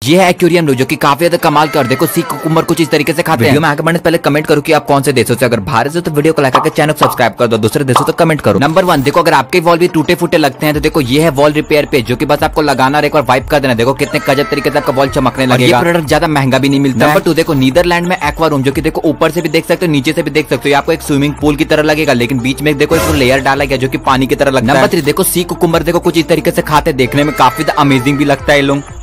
ये है एक्वेरियम जो कि काफी ज्यादा कमाल कर, देखो सी कुकुम्बर कुछ इस तरीके से खाते हैं। वीडियो में आगे बढ़ने से पहले कमेंट करो कि आप कौन से देशों से, अगर भारत से तो वीडियो को लाइक करके चैनल सब्सक्राइब कर दो, दूसरे देशों तो कमेंट करो। नंबर 1, देखो अगर आपके वॉल भी टूटे फूटे लगते हैं तो देखो ये है वॉल रिपेयर पे, जो कि बस आपको लगाना और एक बार वाइप कर देना। देखो कितने गजब तरीके से आपका वॉल चमकने लगेगा। ये प्रोडक्ट ज्यादा महंगा भी नहीं मिलता। नंबर 2, देखो नीदरलैंड में एक्वा रूम, जो कि देखो ऊपर से भी देख सकते हो नीचे से भी देख सकते हो, ये आपको एक स्विमिंग पूल की तरह लगेगा, लेकिन बीच में देखो इसको लेयर डाला गया जो कि पानी की तरह लगता है। नंबर 3, देखो सी कुकुम्बर देखो कुछ इस तरीके से खाते, देखने में काफी अमेजिंग भी लगता है ये लोग।